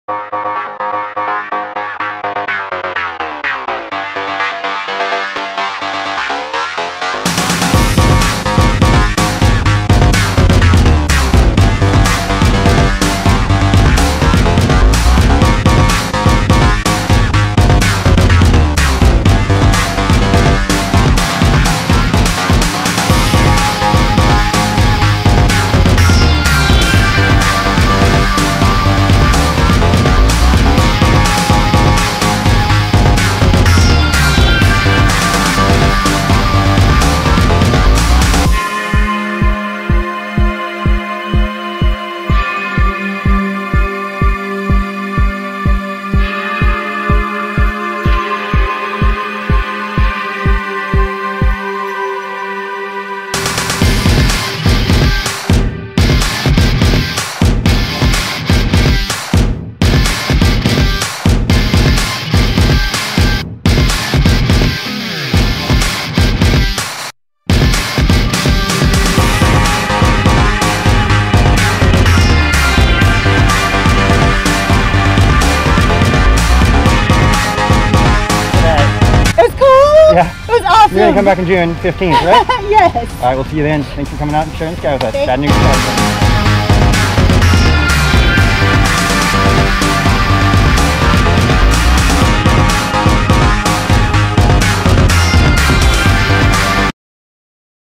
Yeah. It was awesome. You're going to come back on June 15th, right? Yes. All right, we'll see you then. Thanks for coming out and sharing the sky with us. Chattanooga.